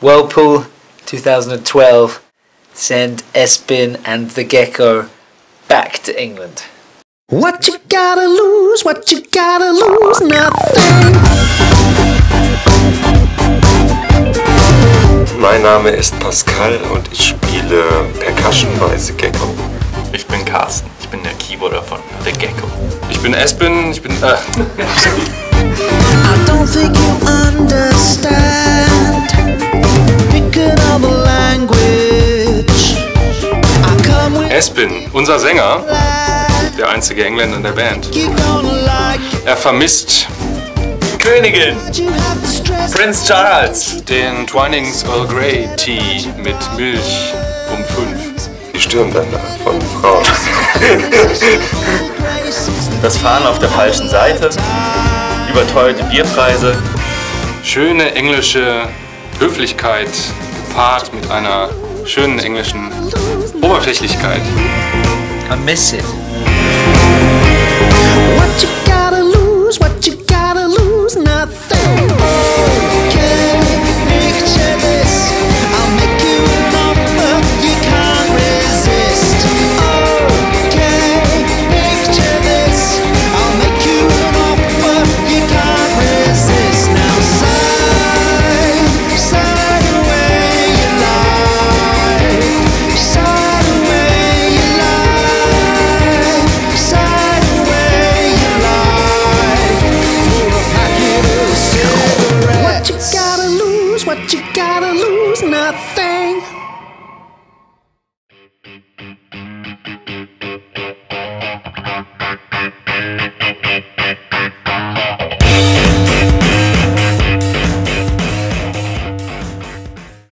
Whirlpool 2012 send Espin and the Gecko back to England. What you gotta lose, nothing. Mein Name ist Pascal und ich spiele Percussion bei The Gecko. Ich bin Carsten, ich bin der Keyboarder von The Gecko. Ich bin Espin, ich bin... I don't think you understand. Pick another language. I come with Espin, unser Sänger, der einzige Engländer in der Band. you gonna like it. Er vermisst Königin! You have the stress. Prinz Charles! den Twinings Earl Grey Tea mit Milch um 5. Die Stirnbänder von Frauen. Das Fahren auf der falschen Seite, überteuerte Bierpreise. Schöne englische Höflichkeit gepaart mit einer schönen englischen Oberflächlichkeit. I miss it. What you gotta lose, nothing. Okay, picture this. I'll make you an offer you can't resist. Okay, picture this. I'll make you an offer you can't resist. Now sigh away your life. Sigh away your life. Sigh away your life for a packet of cigarettes. What you gotta lose, nothing.